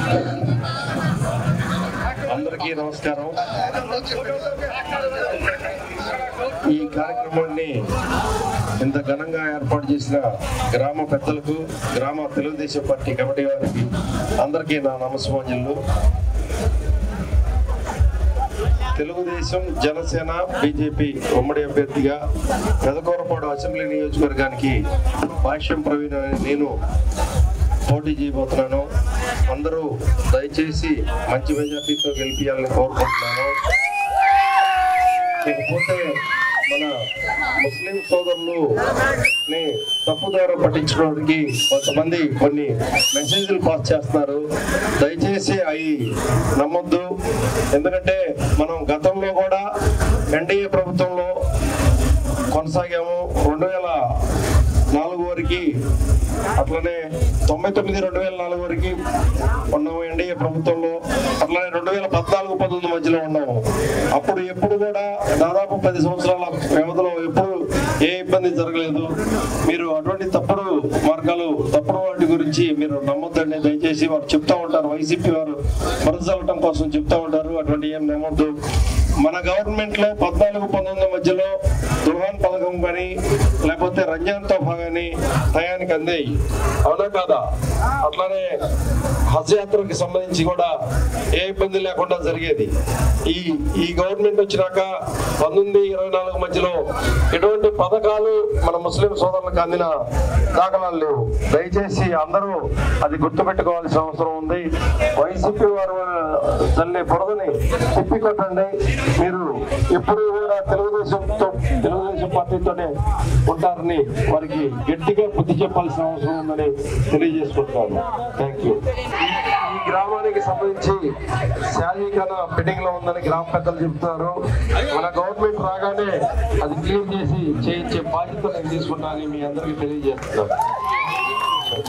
అందరికీ నమస్కారం. ఈ కార్యక్రమాన్ని ఇంత ఘనంగా ఏర్పాటు చేసిన గ్రామ పెద్దలకు, గ్రామ తెలుగుదేశం పార్టీ కమిటీ వారికి అందరికీ నా నమస్కారాలు. తెలుగుదేశం, జనసేన, బీజేపీ ఉమ్మడి అభ్యర్థిగా పెదకూరపాడు అసెంబ్లీ నియోజకవర్గానికి భాష్యం ప్రవీణ్ అనే నేను పోటీ చేయబోతున్నాను. అందరూ దయచేసి మంచి మెజార్టీతో గెలిపించాలని కోరుకుంటున్నాను. ఇకపోతే మన ముస్లిం సోదరులని తప్పుదారు పట్టించడానికి కొంతమంది కొన్ని మెసేజ్లు పాస్ చేస్తున్నారు. దయచేసి అవి నమ్మొద్దు. ఎందుకంటే మనం గతంలో కూడా ఎన్డీఏ ప్రభుత్వంలో కొనసాగాము. 2004 వరకు, అట్లనే 99, 2004 వరకు ఉన్నాము ఎన్డీఏ ప్రభుత్వంలో. అట్లనే 2014-19 మధ్యలో ఉన్నాము. అప్పుడు ఎప్పుడు కూడా దాదాపు 10 సంవత్సరాల వ్యవధిలో ఎప్పుడు ఏ ఇబ్బంది జరగలేదు. మీరు అటువంటి తప్పుడు మార్గాలు, తప్పుడు వాటి గురించి మీరు నమ్మొద్దండి. దయచేసి వారు చెప్తా ఉంటారు, వైసీపీ వారు మరుసలటం కోసం చెప్తా ఉంటారు. అటువంటి ఏం నమ్మొద్దు. మన గవర్నమెంట్ లో 14-19 మధ్యలో దుర్హాన్ పథకం కానీ లేకపోతే రంజాన్ తోఫా కానీ టయానికి అందాయి, అవునా కాదా? అట్లానే హజ్ యాత్రకి సంబంధించి కూడా ఏ ఇబ్బంది లేకుండా జరిగేది. ఈ గవర్నమెంట్ వచ్చినాక 19-24 మధ్యలో ఎటువంటి పథకాలు మన ముస్లిం సోదరులకు అందిన దాఖలాలు లేవు. దయచేసి అందరూ అది గుర్తుపెట్టుకోవాల్సిన అవసరం ఉంది. వైసీపీ వారు చల్లే బురదని తిప్పికొట్టండి. మీరు ఎప్పుడు కూడా తెలుగుదేశం పార్టీతోనే ఉంటారని వారికి గట్టిగా బుద్ధి చెప్పాల్సిన అవసరం ఉందని తెలియజేసుకుంటున్నాను. Thank you. ఈ గ్రామానికి సంబంధించి శారీరకరణ పెండింగ్ లో ఉందని గ్రామ పెద్దలు చెబుతున్నారు. మన గవర్నమెంట్ రాగానే అది క్లియర్ చేసి చేయించే బాధ్యత నేను తీసుకుంటానని మీ అందరికీ తెలియజేస్తున్నాను.